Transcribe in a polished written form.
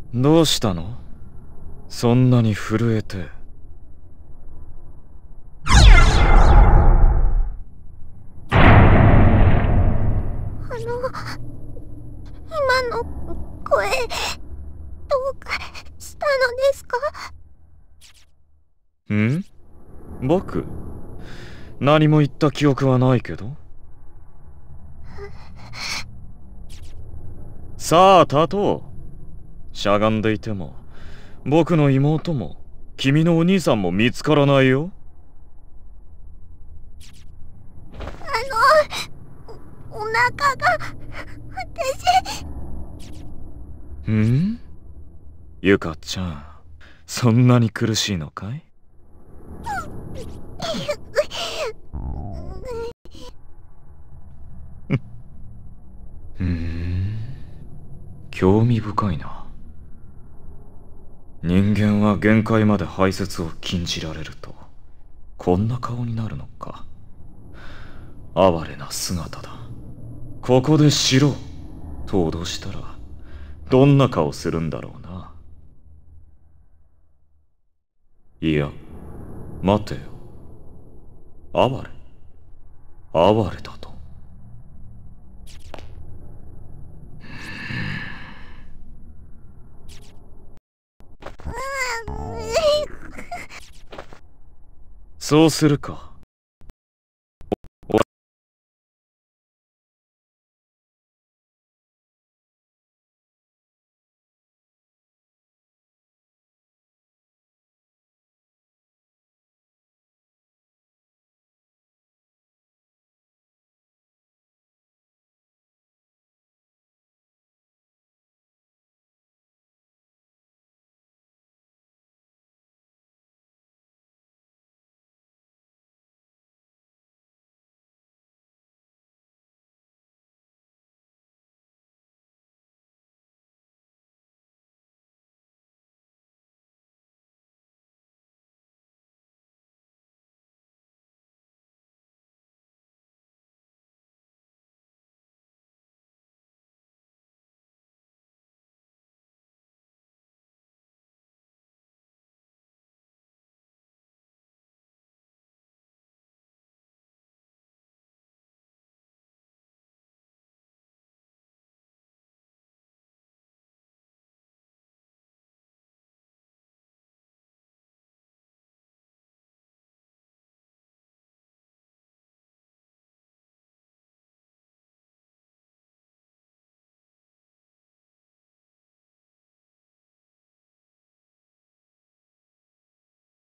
どうしたの？そんなに震えて。 今の声、どうかしたのですか？ ん？僕？何も言った記憶はないけど。さあ、立とう。しゃがんでいても、僕の妹も、君のお兄さんも見つからないよ。 お腹が、私。 ゆかちゃん、そんなに苦しいのかい？興味深いな。人間は限界まで排泄を禁じられるとこんな顔になるのか。哀れな姿だ。ここでしろと脅したらどんな顔するんだろうな。いや、待てよ。哀れだと。そうするか。